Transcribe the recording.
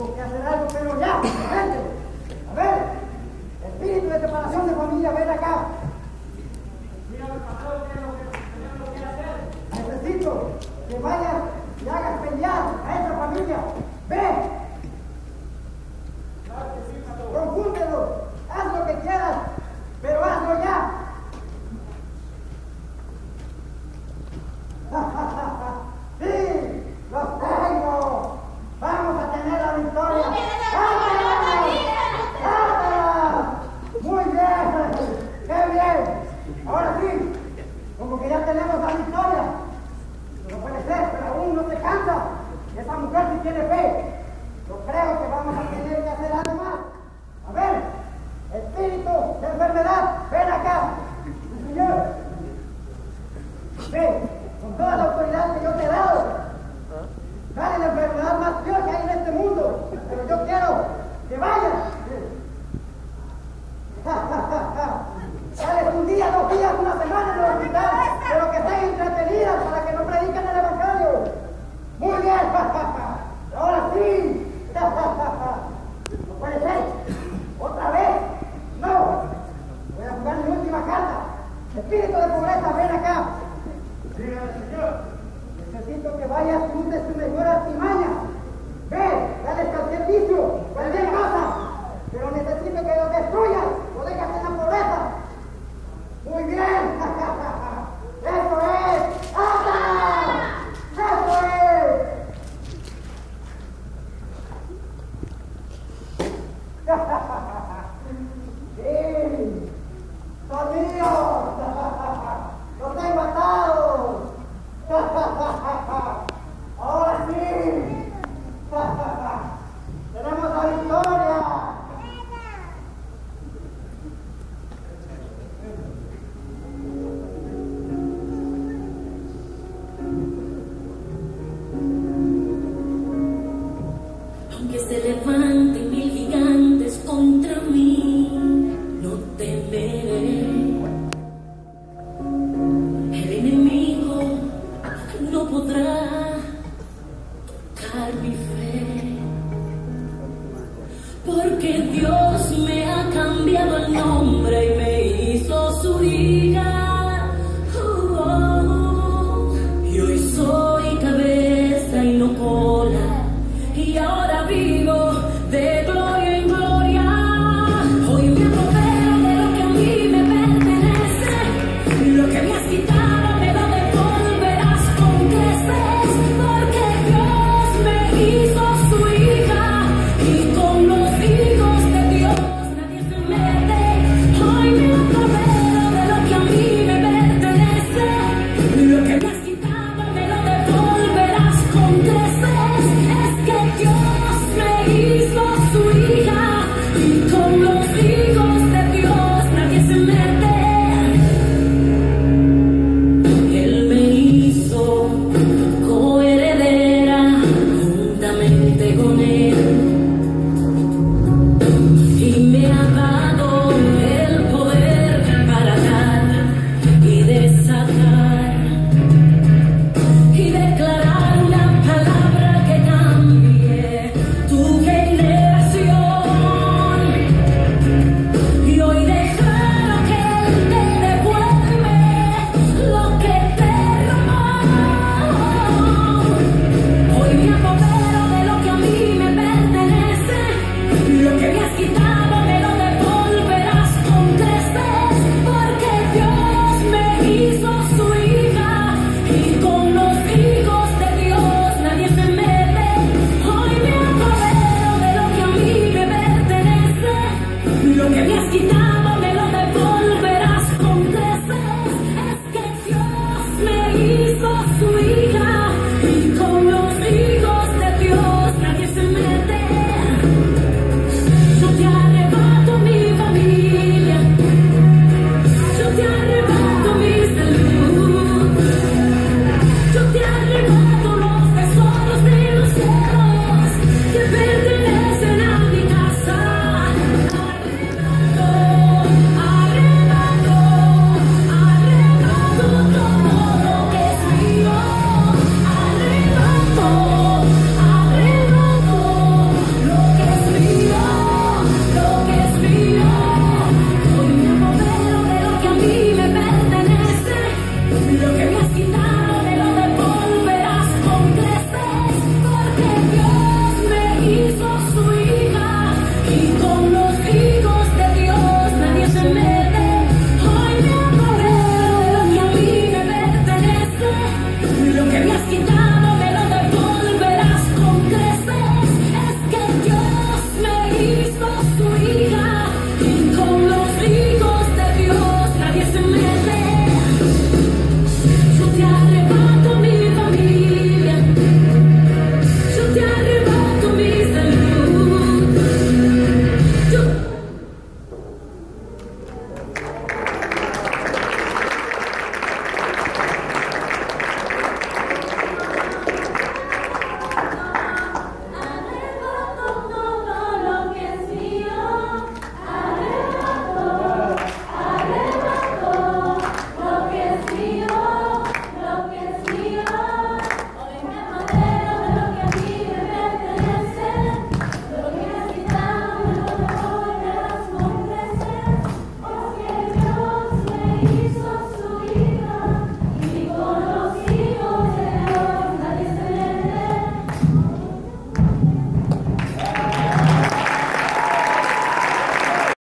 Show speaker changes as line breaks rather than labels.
Tengo que hacer algo, pero ya, gente. A ver, espíritu de separación de familia, ven acá. Mira, el pastor, ¿qué es lo que quiere hacer? Necesito que vayas y hagas pelear a esa familia. ¡Ven! Claro que sí, pastor. Confúndelo, haz lo que quieras, pero hazlo ya. ¡Sí! ¡Los tengo! ¡Vamos a tener la victoria! ¡Cántala! ¡Muy bien! ¡Qué bien! Ahora sí, como que ya tenemos la victoria. No puede ser, pero aún no se cansa. Esa mujer sí tiene fe. Yo creo que vamos a tener que hacer algo más. A ver, espíritu de enfermedad, ven acá. Sí, señor. Ven, con toda la autoridad que yo te he dado. Dale la enfermedad más peor que hay en este mundo. Pero yo quiero que vayas. Dale un día, 2 días, una semana en el hospital, pero que estén entretenidas para que no prediquen el evangelio. Muy bien. Ahora sí. No puede ser. ¿Otra vez? No. Voy a jugar mi última carta. Espíritu de pobreza, ven acá. Dígame, señor. Necesito que vayas y uses tu mejor artimaña. Ve, dale cualquier vicio, cualquier cosa. Pero necesito que lo destruyas, lo dejas en la pobreza. Muy bien. ¡Eso es! ¡Ata! ¡Eso es! ¡Sí! ¡Son míos! ¡Los tengo atados! ¡Ahora sí! ¡Tenemos la victoria!
Aunque se levanten 1000 gigantes contra mí, no temeré. El enemigo no podrá tocar mi fe, porque Dios me ha cambiado el nombre y me